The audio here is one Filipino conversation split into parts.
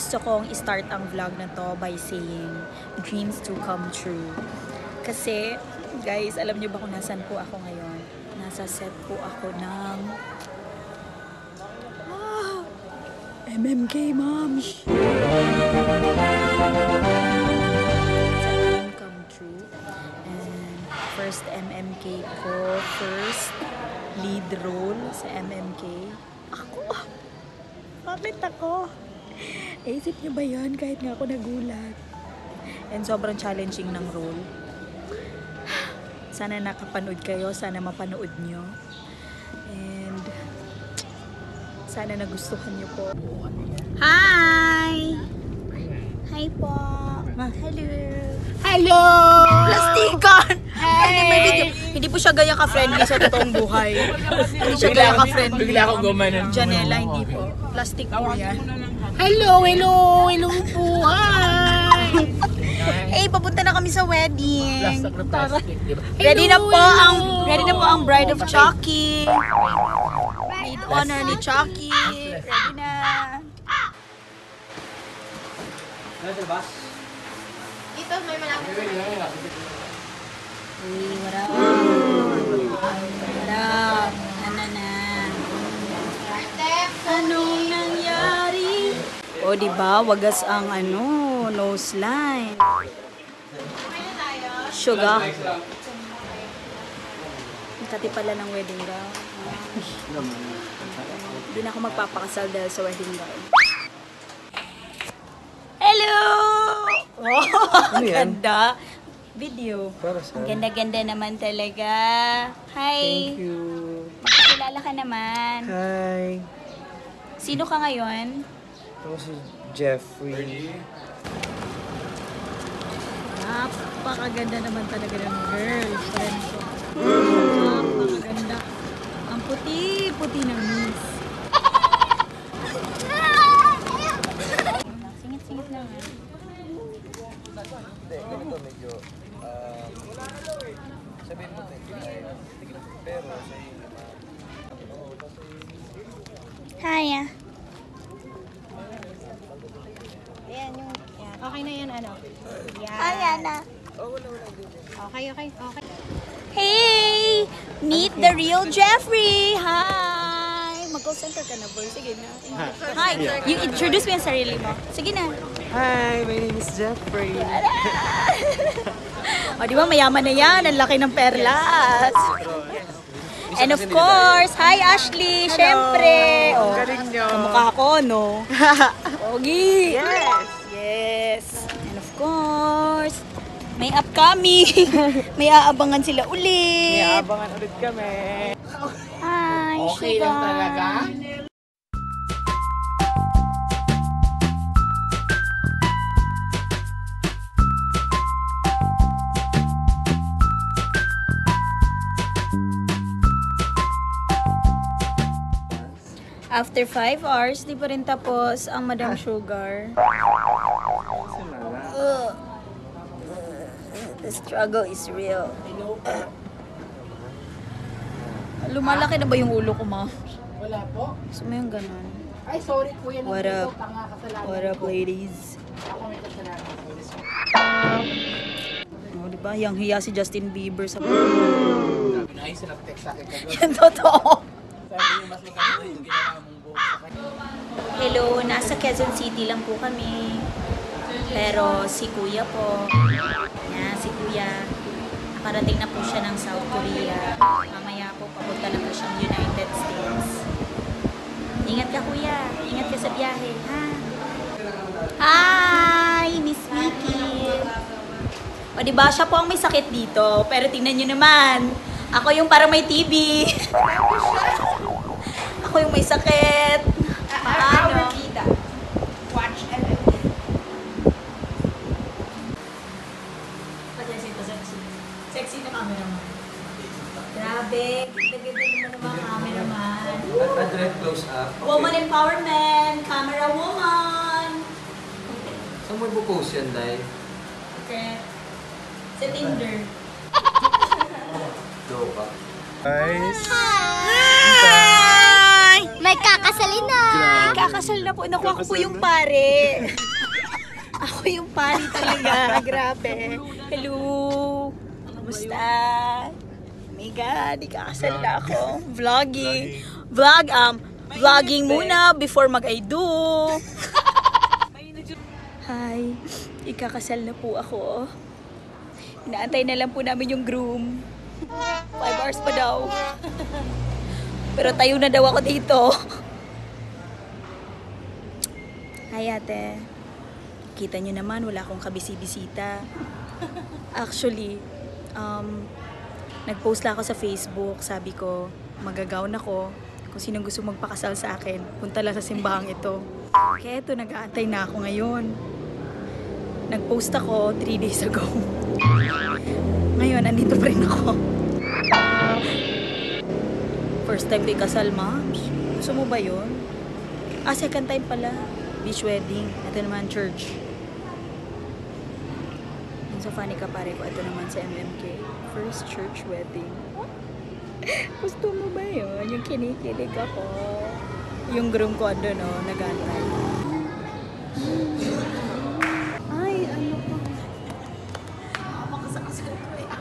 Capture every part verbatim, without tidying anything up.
gusto kong i-start ang vlog na to by saying, dreams to come true. Kasi, guys, alam niyo ba kung nasan po ako ngayon? Nasa set po ako ng ah, M M K, ma'am. Come true. And first M M K ko, first lead role sa M M K. Ako? Bakit ako? Naisip niyo ba yan? Kahit nga ako nagulat. And sobrang challenging ng role. Sana nakapanood kayo. Sana mapanood nyo. And sana nagustuhan nyo po. Hi! Hi po! Hello! Hello! Plastikan! Hey! Hindi po siya ganyan ka-friendly sa totoong buhay. Hindi siya ganyan ka-friendly. Bigla ako gumanon. Janela, hindi po. Plastic po yan. Hello! Hello! Hello po! Hi! Eh, papunta na kami sa wedding. Plastic na plastic, di ba? Ready na po ang ready na po ang bride of Chucky. Maid honor ni Chucky. Ready na. Ito, may malapit. Uy, wala. Wala. Ano na. Anong nangyari? O, diba? Wagas ang ano, nose line. Sugar. Kati pala ng wedding gown. Hindi na ako magpapakasal dahil sa wedding gown. Hello! Oh, ang ganda. Video. Ang ganda-ganda naman talaga. Hi! Thank you. Makakilala ka naman. Hi. Sino ka ngayon? Ako si Jeffrey. Napakaganda naman talaga ng girlfriend ko. Napakaganda. Ang puti-puti ng miss. Singit-singit lang eh. Hindi, ganito medyo, um, sabihin mo tayo, pero sa iyo naman. Hi ah. Ayan, yung... Yan. Okay na yan, ano? Yan. Hi Anna. Okay, okay, okay. Hey! Meet the real Jeffrey! Hi! Mag-call-center ka na, boy. Sige na. Hi! You introduce mo yung sarili mo. Sige na. Hi, my name is Jeffrey. O, di ba mayaman na yan? Ang laki ng perlas. And of course, hi Ashley! Siyempre! O, Galing nyo. kamukha ko, no? Pogi! Yes! Yes! And of course, may upcoming. May aabangan sila ulit. May abangan ulit kami. Hi, Okay sugar. lang talaga? After five hours, di pa rin tapos ang Madam Sugar. Ugh. The struggle is real. Lumalaki na ba yung ulo ko, ma? Wala po. Gusto mo yung ganun? Ay, sorry po yan. What up? Tanga kasalanan What up, ko. ladies? Ako may kasalanan ko. Oh, di ba? Yang hiya si Justin Bieber sa... Ay, sila text sa akin kagawa. Yan totoo. Sabi niyo, mas maganda yung ginawa mong buhok sa kanya. Hello, nasa Quezon City lang po kami. Pero si Kuya po, yan, si Kuya, nakarating na po siya ng South Korea. Mamaya po, papunta na po siyang United States. Ingat ka, Kuya. Ingat ka sa biyahe, ha? Hi, Miss Mickey. O, diba, siya po ang may sakit dito. Pero tingnan nyo naman, ako yung parang may T B. Ako yung may sakit. Paano? Watch and Sexy na cameraman. Grabe. Ganda-ganda naman ng mga cameraman. Adred close up. Woman empowerment. Camera woman. Saan mo ipopost yan, Day? Okay. Sa Tinder. Go ka. Guys. Hi! My May kakasalin na! Kakasal na po. Naku, ako po yung pare. Ako yung pare talaga. Grabe. Hello. Kamusta? Oh my God, ikakasal na ako. Vlogging. Vlog, um, vlogging muna before mag-I do. Hi. Ikakasal na po ako. Inaantay na lang po namin yung groom. Five hours pa daw. Pero tayo na daw ako dito. Hi ate. Kita nyo naman, wala akong kabisi-bisita. Actually, um, nag-post lang ako sa Facebook. Sabi ko, magagaon ako. Kung sinong gusto magpakasal sa akin, punta lang sa simbahang ito. Kaya ito, nag-aantay na ako ngayon. Nag-post ako three days ago. Ngayon, andito pa rin ako. First time ko ikasal, ma'am. Gusto mo ba yun? Ah, second time pala. Beach wedding. Ito naman, church. Yung sa funny ka pare ko, ito naman sa M M K. First church wedding. Gusto mo ba yun? Yung kinikilig ako. Yung groom ko, ano no, nag-antay. Ay, ano pa? Makasakasal ko eh.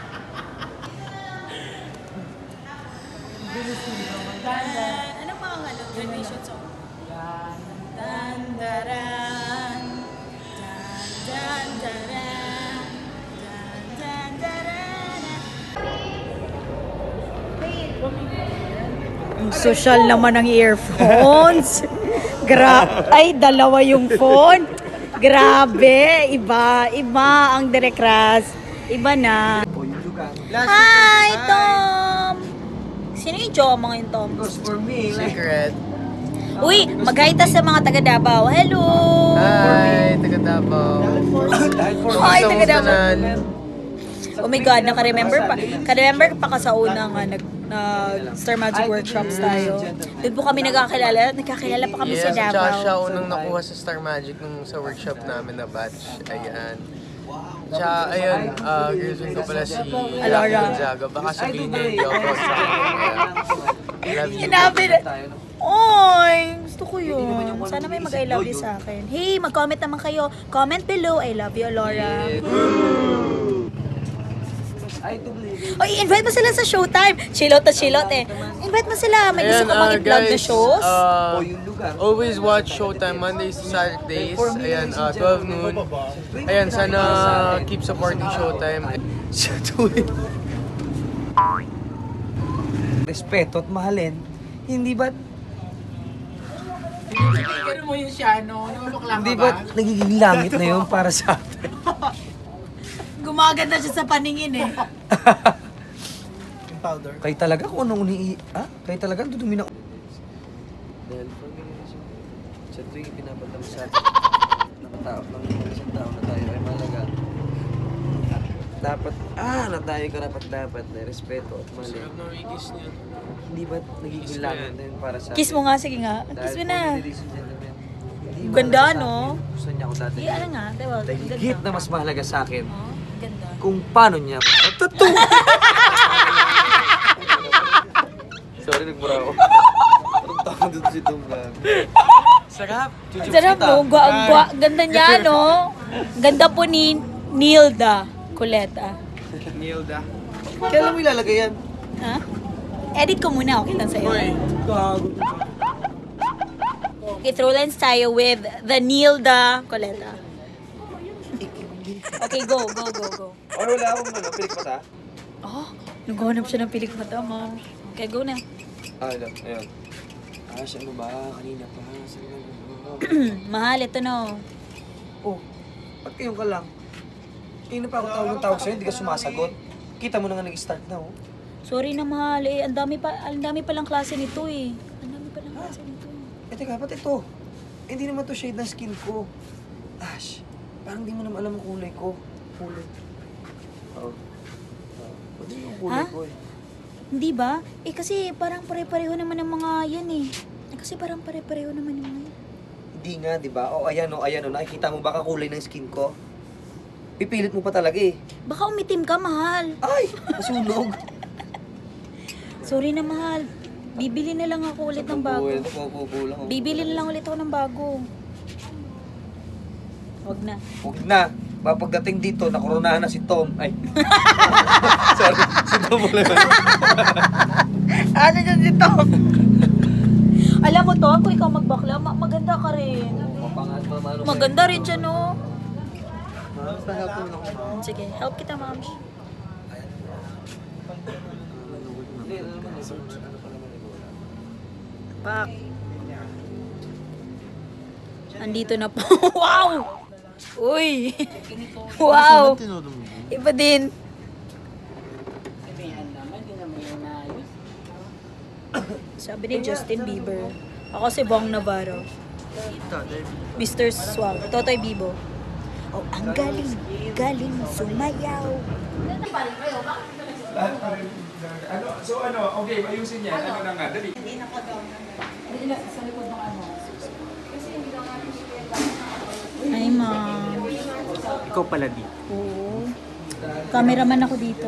Ano pa ang ano? Graduation song? Dan, daran. Dan, dan, daran. Dan, dan, daran. Ang social naman ng earphones. Gra Ay, dalawa yung phone. Grabe. Iba. Iba ang Direct Ras. Iba na. Hi, Tom! Sino yung Joma ngayon, Tom? For me, Secret. Uy, maghaita sa mga taga Davao. Hello! Hi, taga Davao. Hi, taga Kamusta Davao. nan? Oh my God, naka-remember pa. Ka-remember pa ka sa unang uh, nag, nag Star Magic Workshops tayo. Doon po kami nagkakilala. Nagkakilala pa kami Yes, sa at saka siya Davao. unang nakuha sa Star Magic nung sa workshop namin na batch. Ayan. Tsaka, ayun, uh, girlfriend ko pala si Alora. Rocky Gonzaga. Baka sabihin niya hindi ako proud sa akin. Love you. Sinabi na. Oy, gusto ko yun. Sana may mag-I love you sa akin. Hey, mag-comment naman kayo. Comment below. I love you, Alora. Oy, invite mo sila sa Showtime. Chilot na chilot eh. Invite mo sila. May gusto Ayan, ko uh, mag-vlog na guys, shows. uh, always watch Showtime Mondays to Saturdays. Ayan, uh, twelve noon. Ayan, sana keep supporting Showtime. respeto at mahalin. Hindi ba't Pero mo yun siya, no? Namamukla hindi ka ba? ba't nagiging langit na yun para sa atin? Gumaganda siya sa paningin eh. Powder. Kayo talaga kung anong uni... Ah? Kayo talaga ang dudumi na... Dahil sa tuwing pinapatang sa nakatao ng isang tao na tayo ay malaga. Dapat, ah, na tayo karapat dapat na respeto at mali. Hindi ba't nagiging langit na yun para sa Kiss mo nga, sige nga. Kiss mo na. ladies and gentlemen, hindi Ganda, para sa no? akin. Gusto niya ako dati. Di, ano nga, diba? Dahil Ganda. higit na mas mahalaga sa akin Oh, ganda. kung paano niya ako. Totoo! Sorry, nagmura ako. Parang tao doon si Tom Vlog. Sarap. Sarap mo, gwa, gwa, ganda niya, no? Ganda po ni Nilda Coleta. Nilda. Kailan mo ilalagay yan? Ha? Edit ko muna, okay lang sa'yo. Okay, throw lines tayo with the Nilda Coleta. Okay, go, go, go, go. Or wala akong ano, pilik mata? Oh, naghahanap siya ng pilik mata, ma. Okay, go na. Ah, ano, ayun. Ah, siya ano ba? Kanina pa. Saan na Mahal, ito no. Oh, ba't kayo ka lang? Kanina pa ako tawag ng tawag sa'yo, hindi ka sumasagot. Kita mo na nga nag-start na, oh. Sorry na mahal, eh. Ang dami pa, ang dami pa lang klase nito eh. Ang dami pa lang klase nito. Eh, teka, ba't ito? Eh, hindi naman to shade ng skin ko. Ash, parang di mo naman alam ang kulay ko. Kulay. Oo. Pwede yung kulay Ha? ko eh. Hindi ba? Eh kasi parang pare-pareho naman ng mga yan eh. Eh kasi parang pare-pareho naman ng mga yan. Hindi nga, di ba? O, ayan, o, ayan, o. Nakikita mo ba kakulay ng skin ko? Pipilit mo pa talaga eh. Baka umitim ka, mahal. Ay, nasunog. Sorry na, mahal. Bibili na lang ako ulit ng bago. Buhay ito, paupo lang. Bibili na lang ulit ako ng bago. Huwag na. Huwag na. Papagdating dito, nakurunahan na si Tom. Ay. Sorry, si Tom ulit. Ano dyan si Tom? Alam mo Tom, kung ikaw magbakla, ma- maganda ka rin. Mapangat pa, mano. Maganda rin siya, no? Sige, help kita, ma'am. Pak. Andito na po. Wow! Uy! Wow! Iba din. Sabi ni Justin Bieber. Ako si Bong Navarro. mister Swag. Totoy Bibo. Oh, ang galing. Galing sumayaw. Ano, so ano, okay, ayusin yan. Ano na nga, dali. Ay, ma'am. Ikaw pala di. Oo. Cameraman ako dito.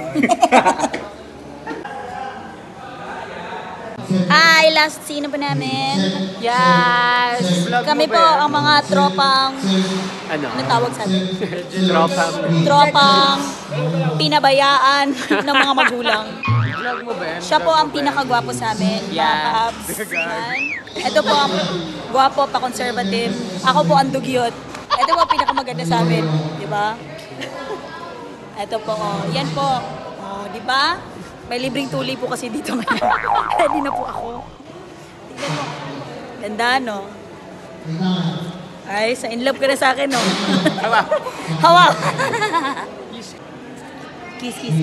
Hi, last scene na po namin. Yes! Kami po ang mga tropang... Ano? Ano tawag sa atin? Tropa. Tropang pinabayaan ng mga magulang. Vlog mo ba yan? Siya po ang pinakagwapo sa amin, mga Yeah. paps. Yan. Ito po ang gwapo pa conservative. Ako po ang dugyot. Ito po ang pinakamaganda sa amin, di ba? Ito po, oh. Yan po. Oh, di ba? May libreng tuli po kasi dito ngayon. Ready na po ako. Tingnan mo. Ganda, no? Ay, sa in love ka na sa akin, no? Hawa. Hawa. Kiss, kiss.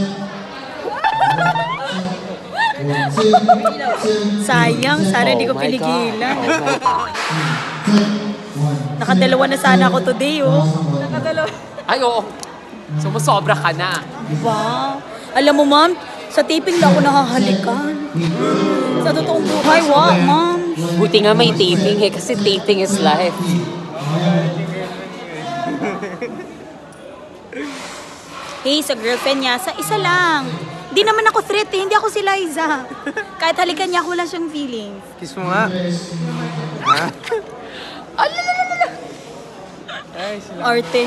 Sayang, sana hindi ko pinigilan. Nakadalawa na sana ako today, oh. Nakadalawa. Ay, oo. Sumusobra ka na. Wow. Alam mo, ma'am, sa taping lang ako nakahalikan. Sa totoong buhay, wow, ma'am. Buti nga may taping eh, kasi taping is life. Hey, sa girlfriend niya, sa isa lang. Di naman ako threat eh, hindi ako si Liza. Kahit halikan niya, ako wala siyang feeling. Kiss mo nga. Arte.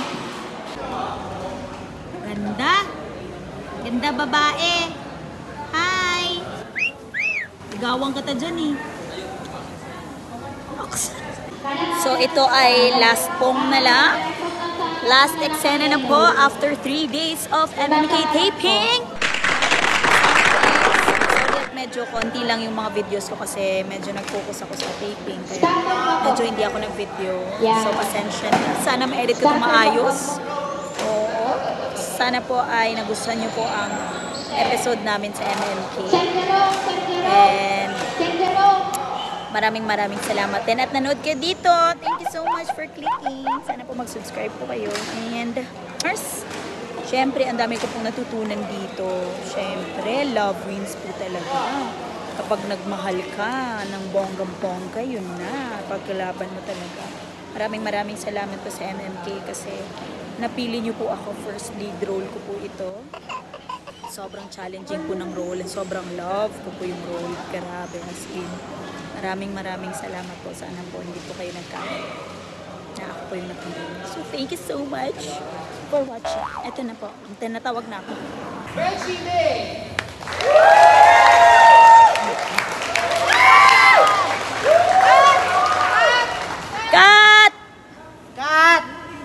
Ganda. Ganda babae. Hi. Igawang ka ta dyan eh. So ito ay last pong na lang. Last eksena na po after three days of M M K taping. Sorry at medyo konti lang yung mga videos ko kasi medyo nag-focus ako sa taping. Kaya medyo hindi ako nag-video. So pasensya na. Sana ma-edit ko ito maayos. Oo. Sana po ay nagustuhan niyo po ang episode namin sa M M K. And maraming maraming salamat din at nanood kayo dito. Thank you so much for clicking. Sana po mag-subscribe po kayo. And first, syempre, ang dami ko pong natutunan dito. Syempre, love wins po talaga. Kapag nagmahal ka ng bonggang-bongga, yun na. Pagkalaban mo talaga. Maraming maraming salamat po sa M M K kasi napili niyo po ako. First lead role ko po ito. Sobrang challenging po ng role. Sobrang love ko po yung role. Grabe, as in. Maraming maraming salamat po. Sana po hindi po kayo nagkamali na ako po yung napili. So, thank you so much for watching. Ito na po. Tinatawag na ako. Cut! Cut!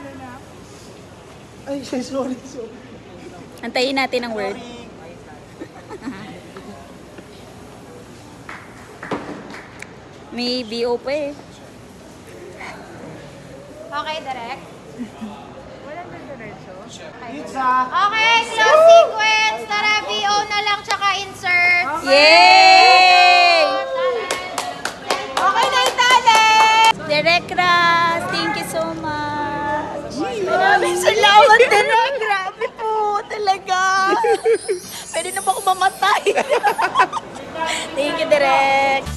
Ay, sorry, sorry. Antayin natin ang word. May B O pa eh. Okay, direct. Walang diretso. Okay, close sequence. Tara, V O na lang, tsaka insert. Yay! Okay na itali! Direk Ras, thank you so much. Maraming salamat, Direk. Grabe po, talaga. Pwede na ba ako mamatay? Thank you, Direk.